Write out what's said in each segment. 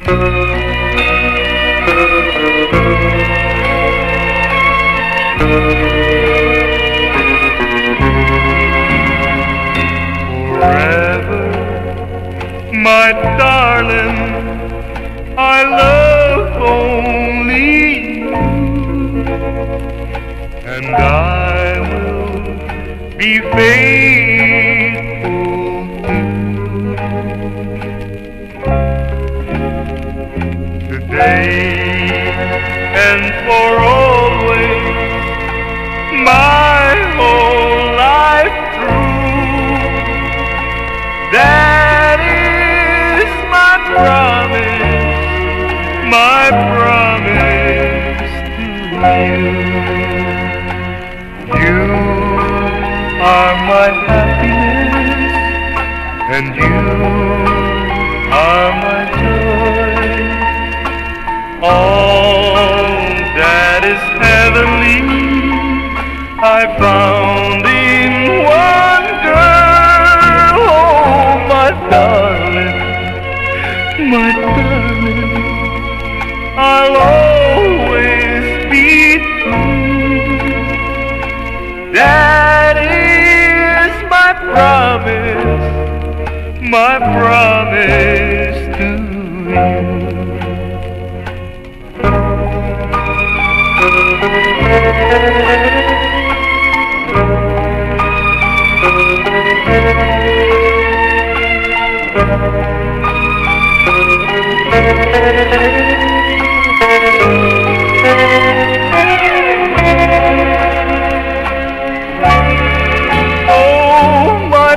Forever, my darling, I love only you, and I will be faithful to you. Today and for always, my whole life through. That is my promise to you. You are my happiness, and you are my joy. All that is heavenly I found in one girl. Oh, my darling, I'll always be true. That is my promise to you. Oh, my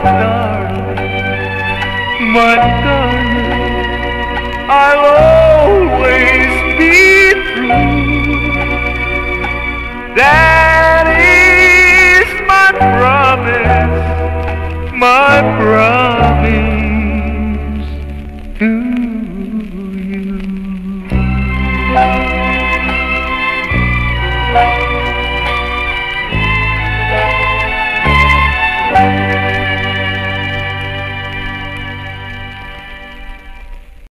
darling, I'll always be true. That is my promise to you.